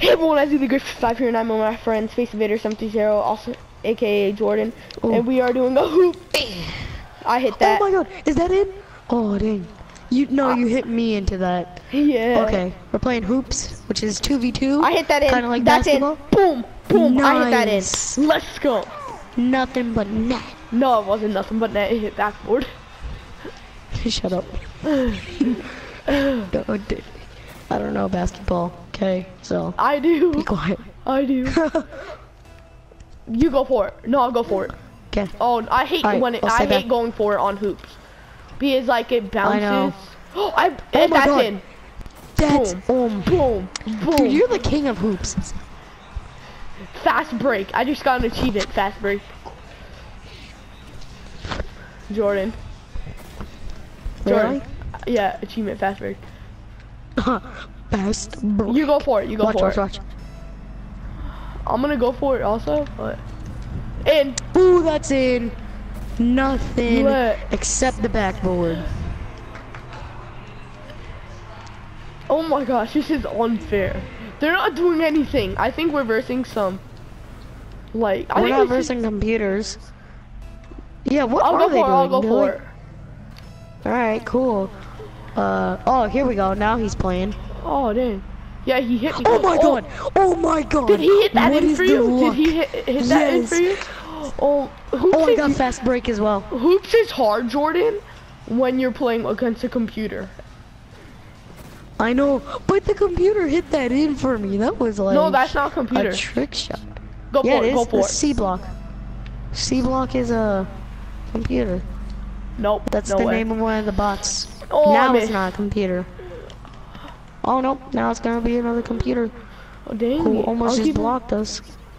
Hey everyone, I do the Griff 5 here and I'm with my friend Space Invader 70, also aka Jordan, and we are doing a hoop. I hit that. Oh my god, is that in? Oh dang. You hit me into that. Yeah. Okay, we're playing hoops, which is 2v2. I hit that in. Kind of like That's basketball. in. Boom, boom. Nice. I hit that in. Let's go. Nothing but net. No, it wasn't nothing but net. It hit backboard. Shut up. I don't know basketball. Okay, so I do. be quiet. I do. You go for it. No, I'll go for it. Okay. Oh, I hate when it, I hate going for it on hoops because like it bounces. I know. Oh, my that's god. in. That's boom, boom, boom. Dude, you're the king of hoops. Fast break. I just got an achievement. Fast break. Jordan. Really? Yeah, achievement. Fast break. Fast break. You go for it. You go for it. Watch. I'm gonna go for it also, but in. Ooh, that's in. Nothing What? except the backboard. Oh my gosh, this is unfair. They're not doing anything. I think we're versing some. Like we're not versing computers. Yeah, what are they doing? I'll go for it. All right, cool. Oh, here we go. Now he's playing. Oh dang. Yeah, he hit me. Oh my god! Oh my god! Did he hit that in for you? Luck? Did he hit that in for you? Oh, hoops I got fast break as well. Hoops is hard, Jordan, when you're playing against a computer. I know, but the computer hit that in for me. That was like no, that's not a computer. A trick shot. Go for it. Go for it. C block. C block is a computer. Nope. That's no the way. name of one of the bots. Oh, now it's not a computer. Oh nope, now it's gonna be another computer. Oh dang. Who almost just blocked us.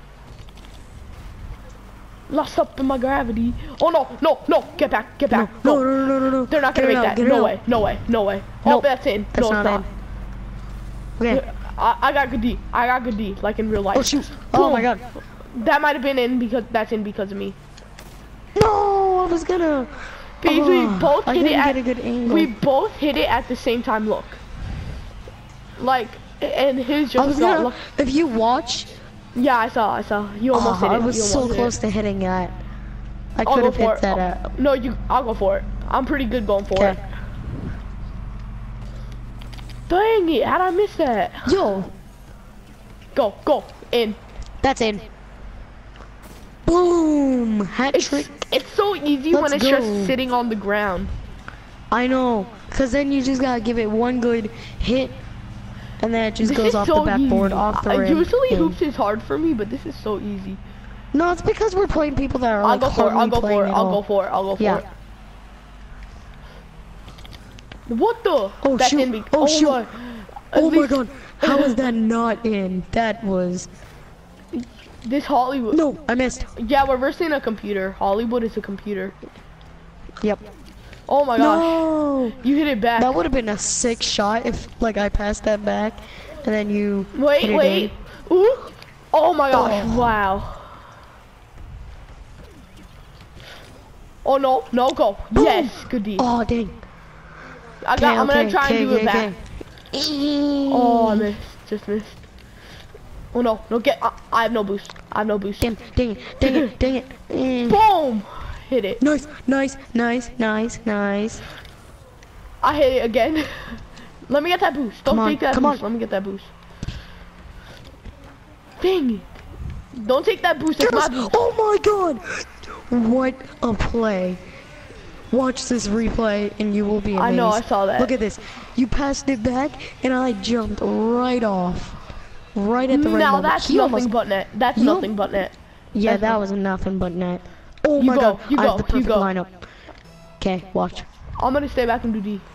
Lost up in my gravity. Oh no, get back. No. They're not gonna make that. No way. Nope, Oh, that's in. That's no, it's not. Okay. I got good D. Like in real life. Oh shoot. Oh my god. That might have been in because that's in because of me. No, I was gonna. Because we both hit it at a good angle. We both hit it at the same time. Look. Like, and his just got lucky. If you watch. Yeah, I saw. You almost hit it. I was so close to hitting that. I could have hit that. No, I'll go for it. I'm pretty good going for it. Dang it! How'd I miss that? Yo. Go in. That's in. Boom! Hat trick. It's so easy when it's just sitting on the ground. I know, cause then you just gotta give it one good hit, and then it just goes off the backboard, off the rim. Usually hoops is hard for me, but this is so easy. No, it's because we're playing people that are like I'll go for it. What the? Oh that's shoot! In Oh shoot! Oh my god! How is that not in? That was. This Hollywood. No, I missed. Yeah, we're versing a computer. Hollywood is a computer. Yep. Oh my gosh. No. You hit it back. That would have been a sick shot if like I passed that back and then you Wait. Ooh. Oh my gosh. Oh. Wow. Oh no, go. Boom. Yes, good D. Oh dang. I'm gonna try and do it back. Oh, I missed. Just missed. Oh no, I have no boost. Dang it. Boom! Hit it. Nice. I hit it again. Let me get that boost. Don't take that boost. Let me get that boost. Dang it. Don't take that boost. It's my boost. Oh my god! What a play. Watch this replay and you will be amazed. I know, I saw that. Look at this. You passed it back and I jumped right off. Right at the rim. Now that's nothing but net. That's nothing but net. Yeah, that was nothing but net. Oh my god, I have the perfect lineup. Okay, watch. I'm gonna stay back and do D.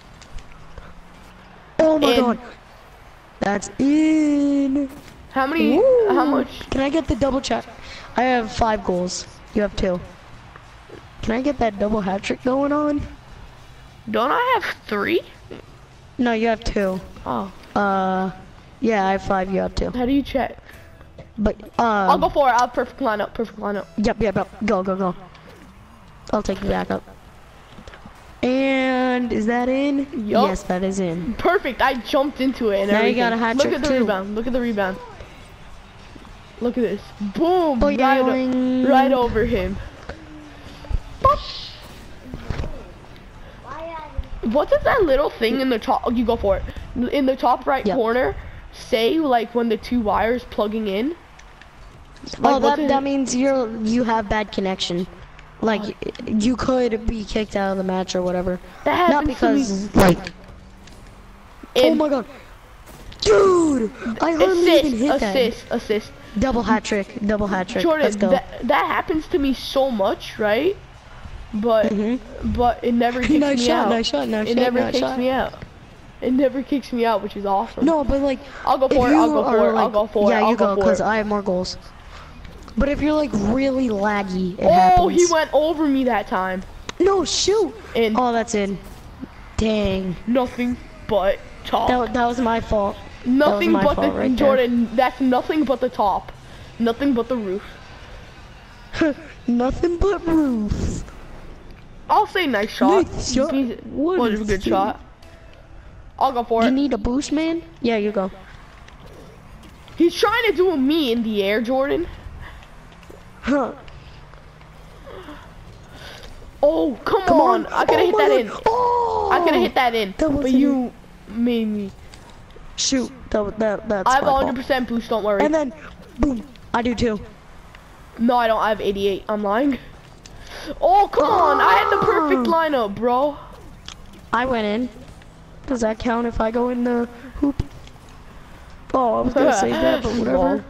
Oh my god. That's in. How much? Can I get the double check? I have 5 goals. You have 2. Can I get that double hat trick going on? Don't I have 3? No, you have 2. Oh. Yeah, I have 5, you have 2. How do you check? But, I'll go for it. I'll perfect lineup. Yep. Go. I'll take the back up. And is that in? Yup. Yes, that is in. Perfect. I jumped into it and Now everything. you got a hat Look trick at the too. rebound. Look at the rebound. Look at this. Boom. Boing. Right over him. What does that little thing in the top? Oh, you go for it. In the top right corner, say like when the two wires plugging in. Like, that means you have bad connection. Like you could be kicked out of the match or whatever. That Not because like. Oh my god, dude! I hardly even hit that. Assist. Double hat trick. Double hat trick. Jordan, Let's go. that happens to me so much, right? But it never kicks me out. Nice shot. It never kicks me out. It never kicks me out, which is awesome. No, but like, I'll go for it. I'll go for it. Yeah, I'll you go, because I have more goals. But if you're like really laggy, it happens. Oh, he went over me that time. No, shoot. In. Oh, that's in. Dang. Nothing but top. That was my fault. Nothing but the right Jordan. That's nothing but the top. Nothing but the roof. Nothing but roof. I'll say nice shot. Nice shot. What is a good shot? I'll go for it. You need a boost, man? Yeah, you go. He's trying to do a me in the air, Jordan. Huh. Oh, come on. I could have hit that in. Oh, I could have hit that in. But you made me. Shoot. That's I have 100% boost, don't worry. And then, boom. I do too. No, I don't. I have 88. I'm lying. Oh, come on. I had the perfect lineup, bro. I went in. Does that count if I go in the hoop? Oh, I was gonna say that, but whatever.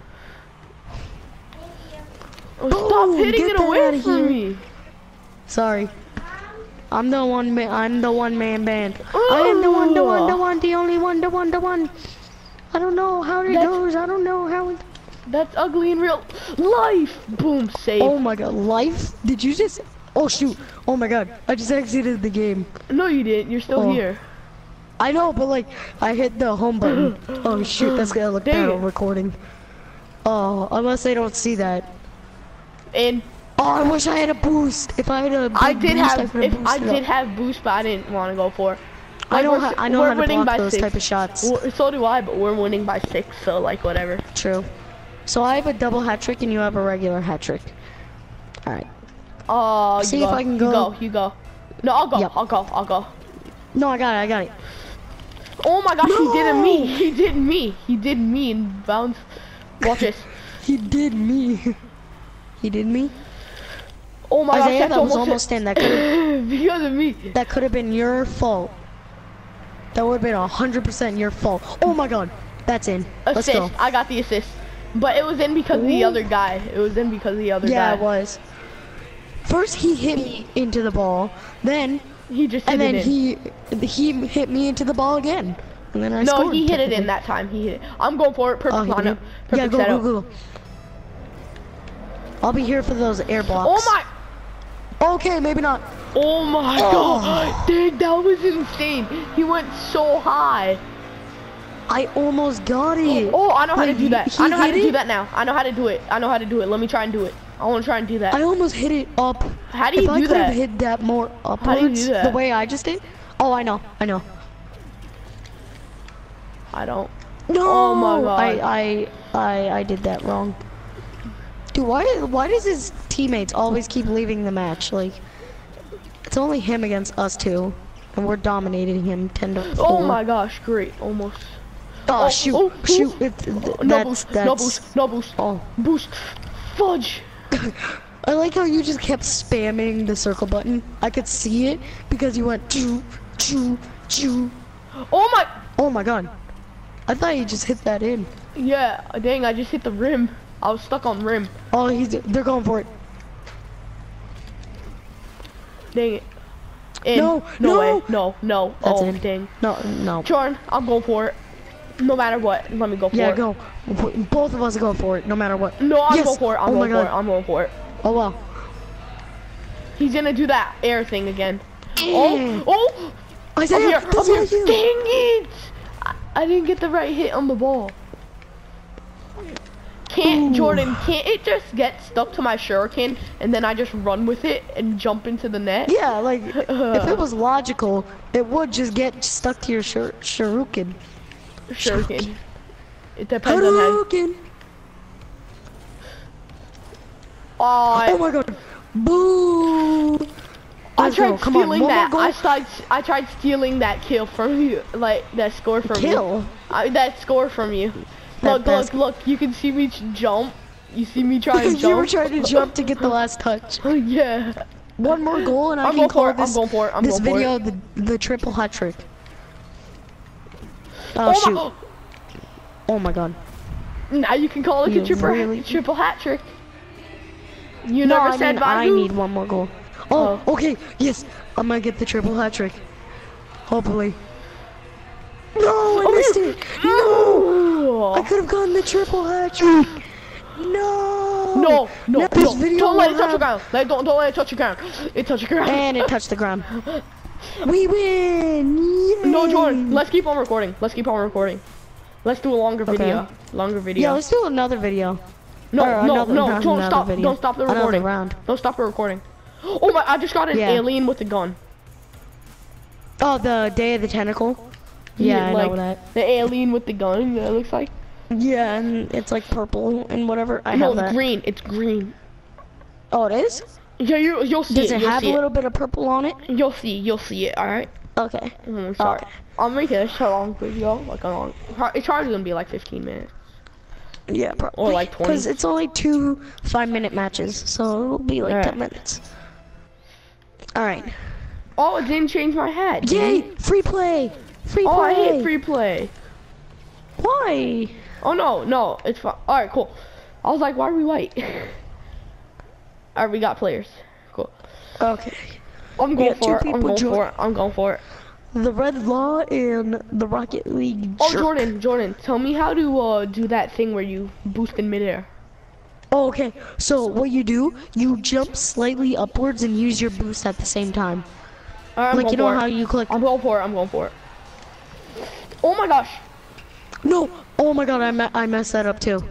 Oh, stop hitting it away from me. Sorry. I'm the one man band. I am the one, the only one, the one. I don't know how it goes. I don't know how it. That's ugly in real life. Boom, save. Oh my god, life? Did you just? Oh shoot. Oh my god, I just exited the game. No, you didn't. You're still here. I know, but like, I hit the home button. Oh shoot, that's gonna look bad on recording. Oh, unless they don't see that. And oh, I wish I had a boost. If I had a big I did boost, have. I did have boost, but I didn't want to go for it. I know how to block those 6. type of shots. So do I, but we're winning by 6, so like whatever. True. So I have a double hat trick and you have a regular hat trick. All right. See if I can go. You go. No, I'll go. Yep. I'll go. No, I got it. Oh my gosh, No! He did me in bounds. Watch this. He did me. He did me. Oh my gosh, Isaiah, that's that was almost in. That could because of me. That could have been your fault. That would have been 100% your fault. Oh my god, that's in. Assist. Let's go. I got the assist, but it was in because of the other guy. Yeah, it was. First he hit me into the ball, then he just hit it in. he hit me into the ball again, and then I scored. No, he hit it in that time. He hit it. I'm going for it. Perfect lineup. Perfect setup. Go. I'll be here for those air blocks. Oh my. Okay, maybe not. Oh my god. Dude, that was insane. He went so high. I almost got it. Oh, I know how to do that. I know how to do that now. I know how to do it. Let me try and do it. I want to try and do that. I almost hit it up. How do you do that? If I could have hit that more upwards, how do you do that? The way I just did. Oh, I know. I don't. No. Oh my god. I did that wrong. Dude, why does his teammates always keep leaving the match? Like, it's only him against us two, and we're dominating him 10-4. Oh my gosh, great, almost. Oh, shoot. No boost. Oh. Boost. Fudge. I like how you just kept spamming the circle button. I could see it because you went choo. Oh my god. I thought you just hit that in. Yeah, dang, I just hit the rim. I was stuck on rim. Oh, they're going for it. Dang it. No way. No. That's oh, in. Dang. No. Jordan, I'm going for it. No matter what, let me go for it. Yeah, go. Both of us go for it, no matter what. No, I'm going for it. I'm going for it. Oh, wow. He's gonna do that air thing again. Oh! Isaiah, up here. Dang it! I didn't get the right hit on the ball. Jordan, can't it just get stuck to my shuriken and then I just run with it and jump into the net? Yeah, like, if it was logical, it would just get stuck to your shuriken. Shuriken. It depends on how. Oh my god. Boo! I tried stealing that. I tried stealing that kill from you, like that score from you. That score from you. Look! You can see me jump. You see me try to jump. You were trying to jump to get the last touch. Yeah. One more goal and I can call this video the the triple hat trick. Oh shoot! Oh my god. Now you can call it a triple hat trick. You never said I need one more goal. Oh, okay, yes, I'm gonna get the triple hat trick. Hopefully. No, I missed it. No, I could have gotten the triple hat trick. No. No. Don't let it touch the ground. Don't let it touch the ground. It touched the ground. And it touched the ground. We win. Yay. No, Jordan. Let's keep on recording. Let's do a longer video. Yeah, let's do another video. No. Don't stop. Don't stop the recording. Don't stop the recording. Oh my! I just got an alien with a gun. Oh, the Day of the Tentacle. Yeah, I know that. The alien with the gun. That looks like. Yeah, and it's like purple and whatever. I have that. Green. It's green. Oh, it is? Yeah, you'll see it. Does it have a little bit of purple on it? You'll see it. All right. Okay. Sorry. Okay. I'll make it a long video, It's probably gonna be like 15 minutes. Yeah, probably. Or like 20. Because it's only 2 5-minute matches, so it'll be like 10 minutes. All right. Oh, it didn't change my head. Yay! Free play. Oh, I hate free play. Why? Oh no, it's fine. All right, cool. I was like, why are we white? All right, we got players. Cool. Okay. I'm going for it. The Red Law and the Rocket League. Oh, Jordan, tell me how to do that thing where you boost in midair. Oh, okay. So what you do, you jump slightly upwards and use your boost at the same time. Like you know how you click. I'm going for it. Oh my gosh. No. Oh my god, I messed that up too.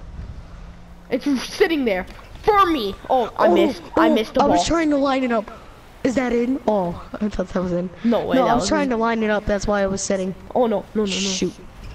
It's sitting there for me. Oh, I missed the ball. I was trying to line it up. Is that in? Oh, I thought that was in. No way. No, I was trying to line it up. That's why I was sitting. Oh no. Shoot.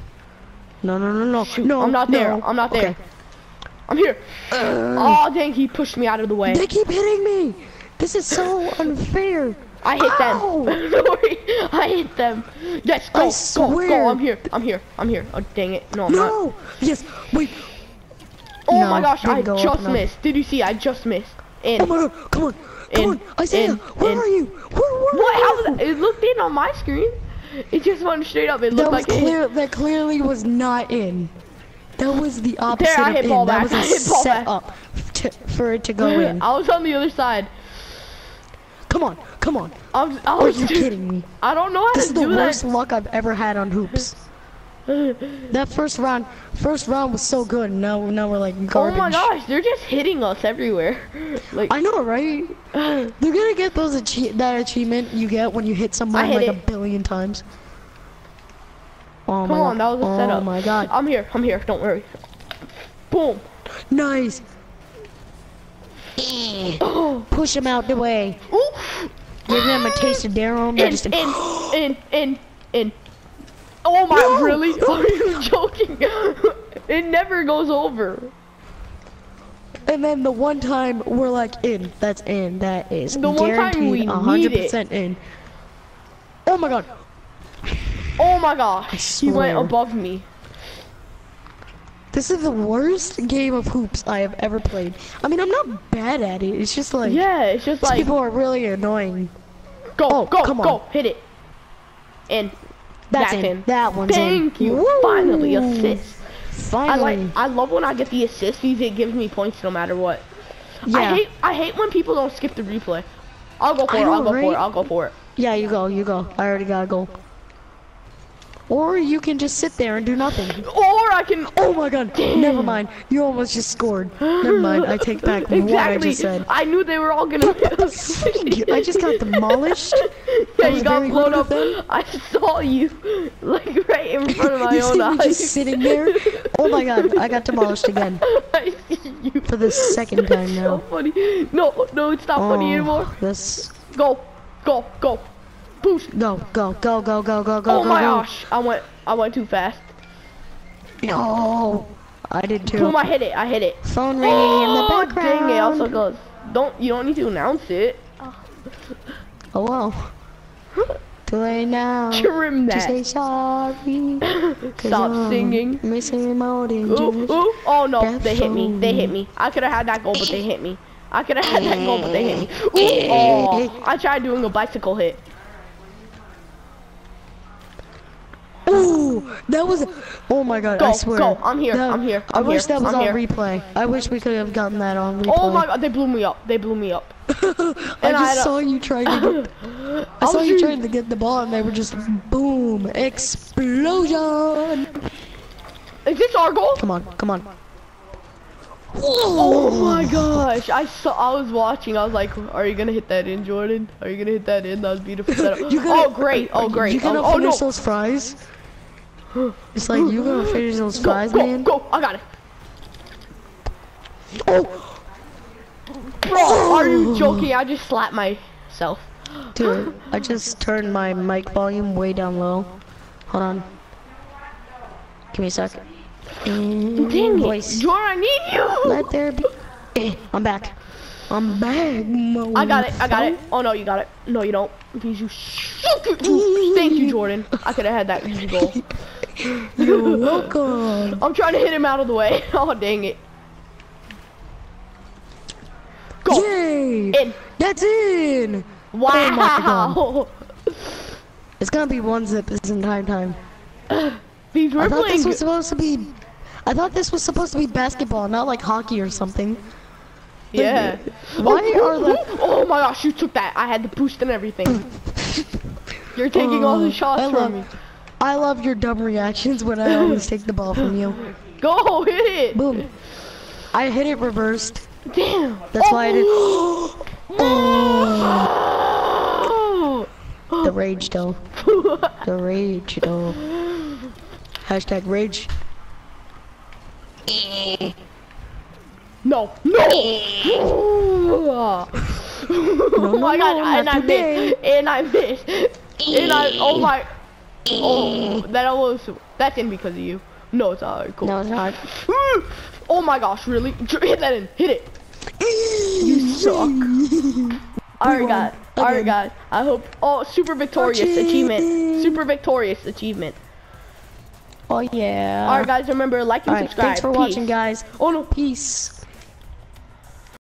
No. Shoot. No, I'm not there. Okay. I'm here. Oh dang, he pushed me out of the way. They keep hitting me. This is so unfair. I hit them. I hit them. Yes, go. I'm here. Oh dang it. No, I'm not. No. Yes. Wait. Oh my gosh, I just missed. Did you see? I just missed. Oh my god. Come on. Isaiah, where are you? What? How it looked in on my screen. It just went straight up. It looked like that clearly was not in. That was the opposite of in. That was a set up for it to go in. I was on the other side. Come on. Are you kidding me? I don't know how to do that. This is the worst luck I've ever had on hoops. That first round was so good. Now we're like garbage. Oh my gosh, they're just hitting us everywhere. Like I know, right? They're gonna get that achievement you get when you hit someone like a billion times. Oh Come on, that was a setup. Oh my god. I'm here. Don't worry. Boom. Nice. Push him out the way. Ooh. Give them a taste of their own medicine. In. Oh my, no! Really? Are you joking? It never goes over. And then the one time we're like in, that's in, that is the one time we 100% in. Oh my god. Oh my gosh. He went above me. This is the worst game of hoops I have ever played. I mean, I'm not bad at it. It's just like it's just like people are really annoying. Go, hit it. And that's in. That one's Thank you. Woo! Finally, assist. Finally. I love when I get the assist because it gives me points no matter what. Yeah. I hate when people don't skip the replay. I'll go for it. I'll go for it. Yeah, you go. I already got a goal. Or you can just sit there and do nothing. Or I can... Oh my god, never mind. You almost just scored. Never mind, I take back what I just said. I knew they were all gonna... I just got demolished. Yeah, you got blown up. I saw you, like, right in front of my own eyes. Just sitting there. Oh my god, I got demolished again. I see you. For the second time now. So funny. No, it's not funny anymore. This... Go. Boost. Go. Oh my gosh, I went too fast. No, I did too. Boom, I hit it. Phone ringing in the background. Dang it, also goes. You don't need to announce it. Oh well. Too late now. Trim that. To say sorry. Stop singing. Missing more than ooh. Oh no, they hit me. I could have had that goal, but they hit me. Ooh, oh, I tried doing a bicycle hit. Ooh, that was. Oh my god, I swear. Go, I'm here. I wish that was on replay. I wish we could have gotten that on replay. Oh my god, they blew me up. I just saw you trying to get the ball, and they were just boom, explosion. Is this our goal? Come on. Oh my gosh, I was watching. I was like, are you gonna hit that in, Jordan? Are you gonna hit that in? That was beautiful. Oh great. You gonna finish those fries? It's like, you gonna finish those fries, man? Go, I got it. Oh. Bro, are you joking? I just slapped myself. Dude, I just turned my mic volume way down low. Hold on. Give me a sec. Dang it, Jordan, I need you. Let there be. I'm back. I got it. Oh no, you got it. No, you don't. Because you thank you, Jordan. I could have had that easy goal. You're welcome. I'm trying to hit him out of the way. Oh dang it. Go. Yay! In. That's in. Wow. It's gonna be one zip this entire time. These I thought this was supposed to be basketball, not like hockey or something. Yeah. Why are the... Oh my gosh, you took that. I had the boost and everything. You're taking all the shots from me. I love your dumb reactions when I always take the ball from you. Go, hit it. Boom. I hit it reversed. Damn. That's why I did. Oh. The rage though. The rage though. Hashtag rage. No. Oh my god, and I missed. That almost, that's in because of you. No, it's alright, cool. No, it's not. Oh my gosh, really? Hit that in, hit it. You suck. Alright guys, I hope, super victorious achievement. Oh yeah. Alright guys, remember, like and subscribe. Thanks for watching, guys. Oh no. Peace.